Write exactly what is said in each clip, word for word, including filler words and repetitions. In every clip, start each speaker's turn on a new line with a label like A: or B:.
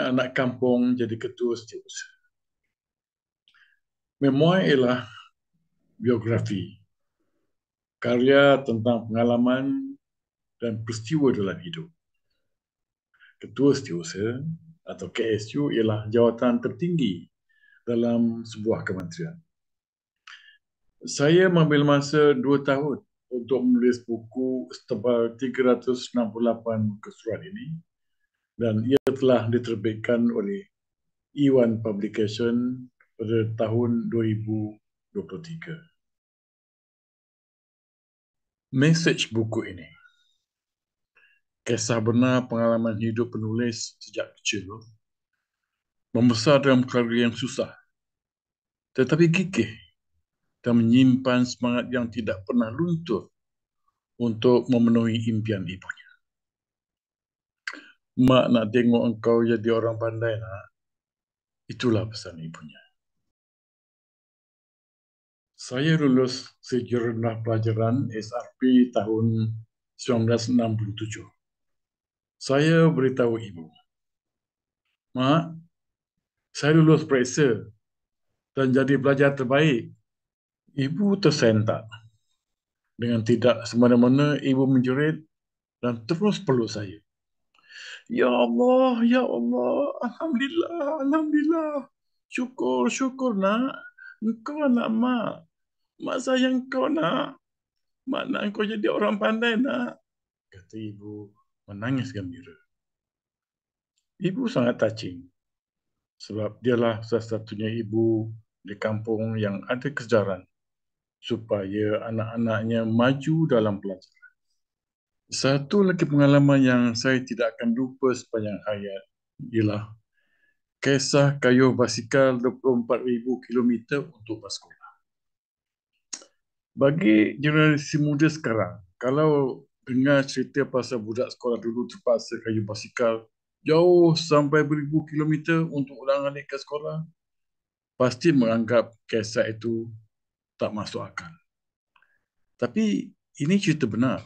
A: anak-anak kampung jadi ketua setiausaha. Memoir ialah biografi, karya tentang pengalaman dan peristiwa dalam hidup. Ketua Setiausaha atau K S U ialah jawatan tertinggi dalam sebuah kementerian. Saya mengambil masa dua tahun untuk menulis buku setebal tiga ratus enam puluh lapan muka surat ini, dan ia telah diterbitkan oleh E satu Publication pada tahun dua ribu dua puluh tiga. Mesej buku ini: kisah benar pengalaman hidup penulis sejak kecil, membesar dalam keluarga yang susah, tetapi gigih dan menyimpan semangat yang tidak pernah luntur untuk memenuhi impian ibunya. Mak nak tengok engkau jadi orang pandai, nak. Itulah pesan ibunya. Saya lulus sejarah rendah pelajaran S R P tahun seribu sembilan ratus enam puluh tujuh. Saya beritahu ibu, Mak, saya lulus periksa dan jadi pelajar terbaik. Ibu tersentak. Dengan tidak semena-mena, ibu menjerit dan terus peluk saya. Ya Allah, Ya Allah, Alhamdulillah, Alhamdulillah. Syukur, syukur, nak. Engkau anak mak. Mak sayang kau, nak. Mak nak engkau jadi orang pandai, nak. Kata ibu menangis gembira. Ibu sangat touching. Sebab dialah satu-satunya ibu di kampung yang ada kesedaran supaya anak-anaknya maju dalam pelajaran. Satu lagi pengalaman yang saya tidak akan lupa sepanjang hayat ialah kisah kayuh basikal dua puluh empat ribu kilometer untuk bersekolah. Bagi generasi muda sekarang, kalau dengar cerita pasal budak sekolah dulu terpaksa kayuh basikal jauh sampai beribu kilometer untuk ulang-alik ke sekolah, pasti menganggap kisah itu tak masuk akal. Tapi ini cerita benar.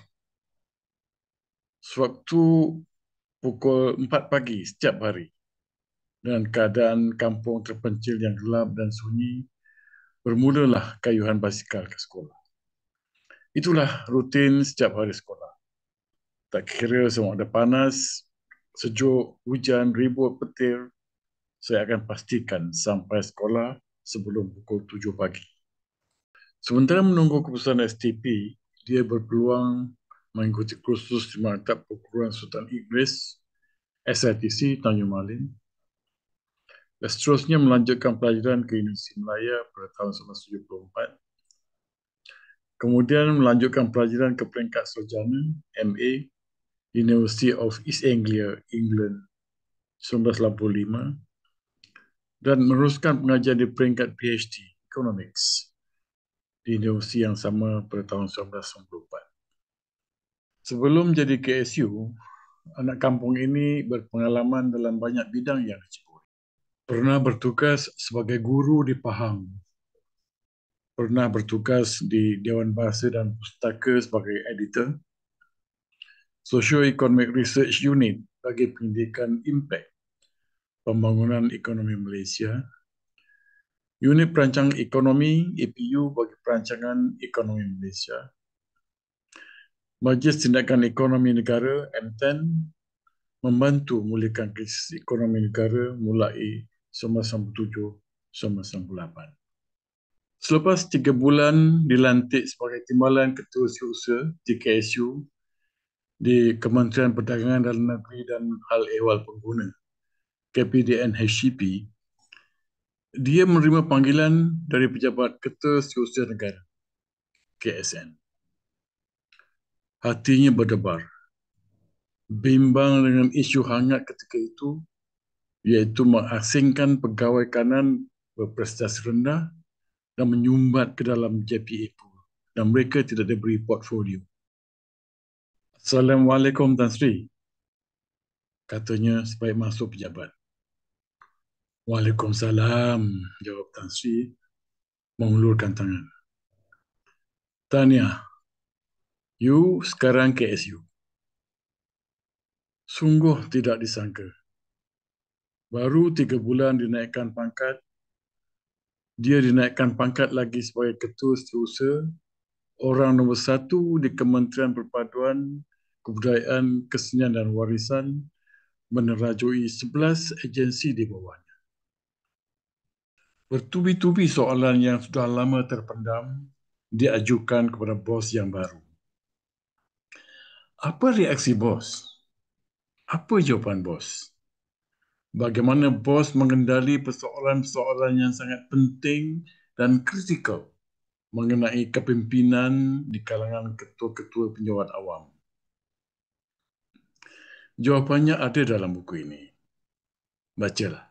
A: Sewaktu pukul empat pagi setiap hari, dengan keadaan kampung terpencil yang gelap dan sunyi, bermulalah kayuhan basikal ke sekolah. Itulah rutin setiap hari sekolah. Tak kira sama ada panas, sejuk, hujan, ribut, petir, saya akan pastikan sampai sekolah sebelum pukul tujuh pagi. Sementara menunggu keputusan S T P, dia berpeluang mengikuti kursus di Maktab Perguruan Sultan Inggeris, S I T C Tanjung Malin, dan seterusnya melanjutkan pelajaran ke Universiti Melaya pada tahun seribu sembilan ratus tujuh puluh empat. Kemudian melanjutkan pelajaran ke peringkat sarjana M A University of East Anglia, England seribu sembilan ratus lapan puluh lima, dan meneruskan pengajian di peringkat P H D Economics di universiti yang sama pada tahun seribu sembilan ratus sembilan puluh empat. Sebelum jadi K S U, anak kampung ini berpengalaman dalam banyak bidang yang diceburi. Pernah bertugas sebagai guru di Pahang. Pernah bertugas di Dewan Bahasa dan Pustaka sebagai editor. Socio-Economic Research Unit bagi pendidikan Impact Pembangunan Ekonomi Malaysia. Unit Perancangan Ekonomi A P U bagi Perancangan Ekonomi Malaysia. Majlis Tindakan Ekonomi Negara M T E N membantu memulihkan krisis ekonomi negara mulai seribu sembilan ratus sembilan puluh tujuh sampai seribu sembilan ratus sembilan puluh lapan. Selepas tiga bulan dilantik sebagai Timbalan Ketua Setiausaha di K S U di Kementerian Perdagangan Dalam Negeri dan Hal Ehwal Pengguna K P D N H C P, dia menerima panggilan dari Pejabat Ketua Setiausaha Negara K S N. Hatinya berdebar, bimbang dengan isu hangat ketika itu, iaitu mengasingkan pegawai kanan berprestasi rendah dan menyumbat ke dalam J P A pool, dan mereka tidak diberi portfolio. Assalamualaikum Tan Sri, katanya sebaik masuk pejabat. Waalaikumsalam, jawab Tan Sri mengulurkan tangan. Tahniah, you sekarang K S U. Sungguh tidak disangka. Baru tiga bulan dinaikkan pangkat, dia dinaikkan pangkat lagi sebagai ketua setiausaha, orang nombor satu di Kementerian Perpaduan, Kebudayaan, Kesenian dan Warisan, menerajui sebelas agensi di bawahnya. Bertubi-tubi soalan yang sudah lama terpendam diajukan kepada bos yang baru. Apa reaksi bos? Apa jawapan bos? Bagaimana bos mengendali persoalan-persoalan yang sangat penting dan kritikal mengenai kepimpinan di kalangan ketua-ketua penjawat awam? Jawapannya ada dalam buku ini. Bacalah.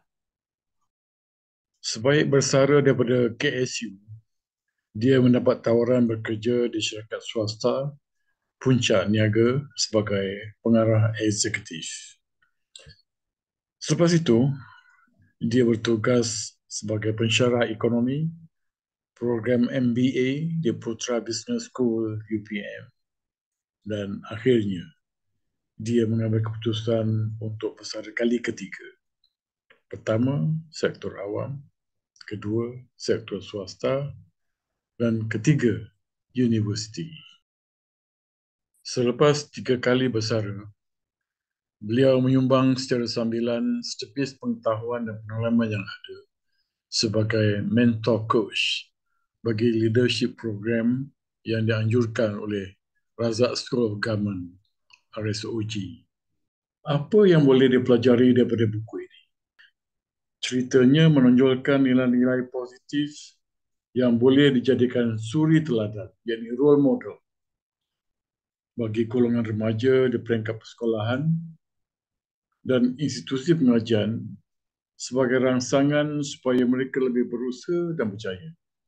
A: Sebaik bersara daripada K S U, dia mendapat tawaran bekerja di syarikat swasta Puncak Niaga sebagai pengarah eksekutif. Selepas itu, dia bertugas sebagai pensyarah ekonomi program M B A di Putra Business School U P M, dan akhirnya dia mengambil keputusan untuk bersara kali ketiga. Pertama, sektor awam, kedua, sektor swasta, dan ketiga, universiti. Selepas tiga kali bersara, beliau menyumbang secara sambilan setepis pengetahuan dan pengalaman yang ada sebagai mentor coach bagi leadership program yang dianjurkan oleh Razak School of Government, R S O G. Apa yang boleh dipelajari daripada buku ini? Ceritanya menonjolkan nilai-nilai positif yang boleh dijadikan suri teladan, yakni role model bagi golongan remaja di peringkat persekolahan dan institusi pengajian sebagai rangsangan supaya mereka lebih berusaha dan berjaya.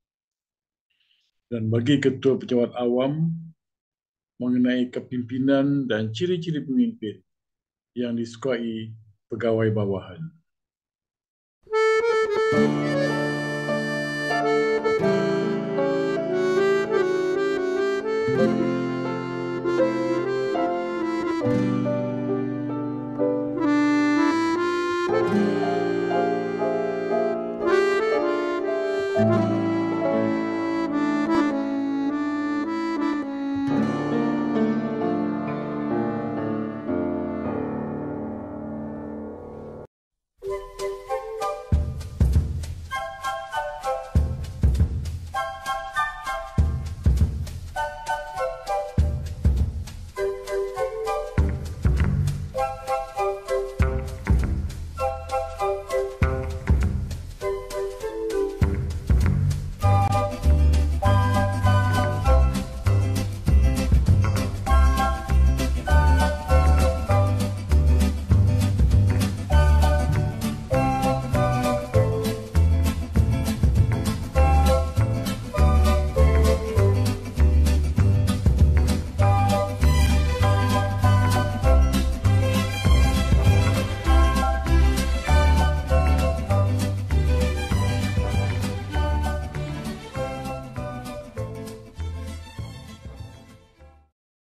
A: Dan bagi ketua pejabat awam mengenai kepimpinan dan ciri-ciri pemimpin yang disukai pegawai bawahan.